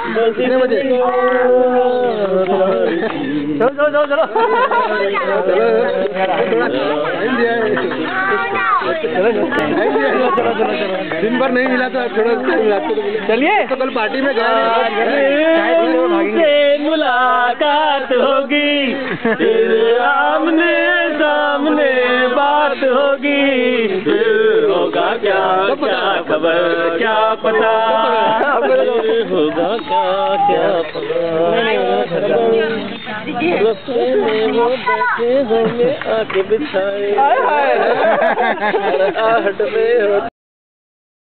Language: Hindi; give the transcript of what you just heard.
कितने बजे? चलो चलो चलो चलो दिन भर नहीं मिला तो थोड़ा चलिए। तो कल पार्टी में गए मुलाकात होगी, आमने सामने बात होगी, होगा क्या क्या खबर क्या पता, होगा क्या पता। आके बिछाए